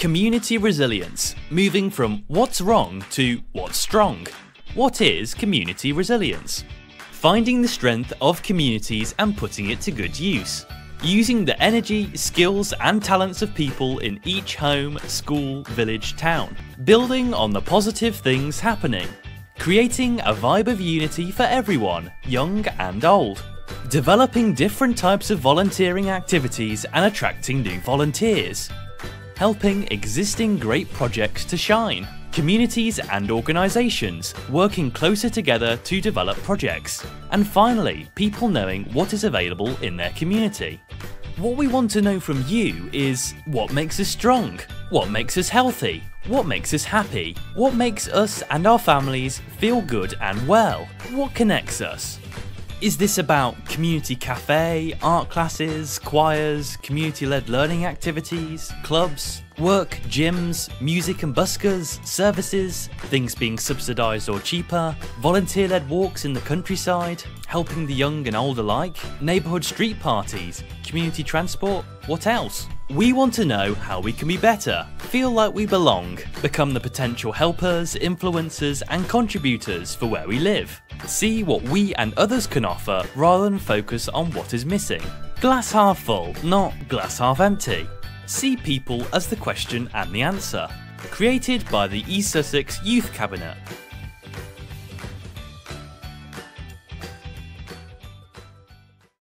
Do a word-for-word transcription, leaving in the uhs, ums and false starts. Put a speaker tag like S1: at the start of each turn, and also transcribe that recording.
S1: Community resilience, moving from what's wrong to what's strong. What is community resilience? Finding the strength of communities and putting it to good use. Using the energy, skills and talents of people in each home, school, village, town. Building on the positive things happening. Creating a vibe of unity for everyone, young and old. Developing different types of volunteering activities and attracting new volunteers. Helping existing great projects to shine. Communities and organisations working closer together to develop projects. And finally, people knowing what is available in their community. What we want to know from you is what makes us strong? What makes us healthy? What makes us happy? What makes us and our families feel good and well? What connects us? Is this about community cafe, art classes, choirs, community-led learning activities, clubs, work, gyms, music and buskers, services, things being subsidised or cheaper, volunteer-led walks in the countryside, helping the young and old alike, neighbourhood street parties, community transport, what else? We want to know how we can be better, feel like we belong, become the potential helpers, influencers and contributors for where we live. See what we and others can offer rather than focus on what is missing. Glass half full, not glass half empty. See people as the question and the answer. Created by the East Sussex Youth Cabinet.